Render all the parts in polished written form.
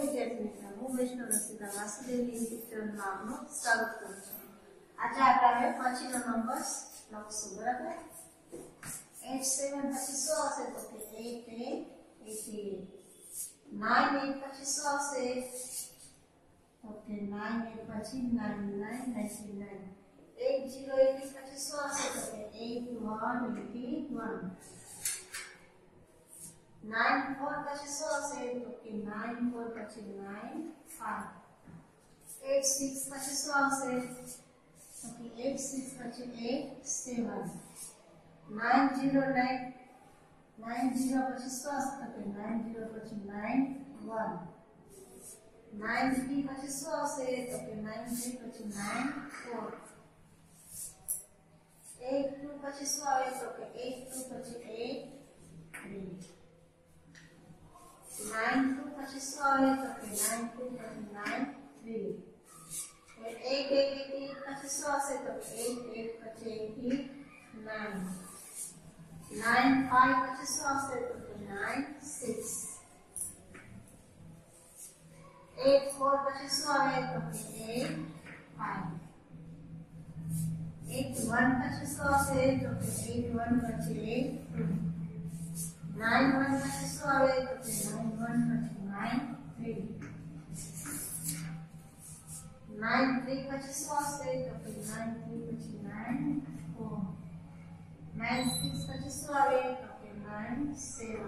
विद्यार्थी मित्रों, હું વૈષ્ણવ રસિકા વાસુદેવની પિક્ચરમાં આપનું સ્વાગત કરું છું। આજે આપણે પછીનો નંબર લખશું, બરાબર? 8 7 પછી શું આવશે? તો કે 8 88। 9 8 પછી શું આવશે? તો કે 9 8 પછી 99 99। 8 0 8 પછી શું આવશે? તો કે 81 81। 9 4 પછી શું આવશે? તો કે 9 4 પછી 9 5। 8 6 પછી શું આવશે? તો કે 8 6 પછી 8 7। 9 0 9 9 0 પછી શું આવશે? તો કે 9 0 પછી 9 1। 9 3 પછી શું આવશે? તો કે 9 3 પછી 9 4। 8 2 પછી શું આવે? તો કે 8 2 પછી 8 3। 9 2 પછી શું આવે? તો કે 9 2 પછી 9 3। 8 8 પછી શું આવશે? તો કે 8 8 પછી 89। 9 5 પછી શું આવશે? તો કે 9 6। 8 4 પછી શું આવે? તો કે 8 5। 8 1 પછી શું આવશે? તો કે 8 1 પછી 8 2। 9 1 પછી શું આવે? તો કે 9 1 પછી 9 3। 9 3 પછી શું આવશે? તો કે 9 3 પછી 9 4। 9 6 પછી શું આવે? તો કે 9 7।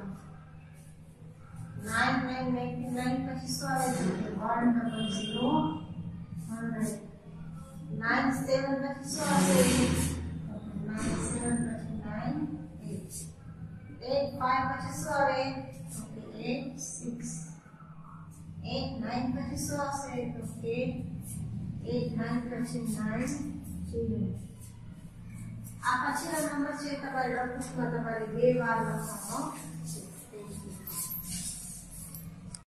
9 9 99 પછી શું આવે? તો કે 100 100। 9 7 પછી શું આવશે? તો કે 9 7 પછી 9 8। 8 5 પછી શું આવે? તો કે 8 6। 8 9 પછી શું આવશે? તો કે 8 9 પછી 9 0। આ પછીનો નંબર છે તમારે નોટબુકમાં તમારે બે વાર લખવાનો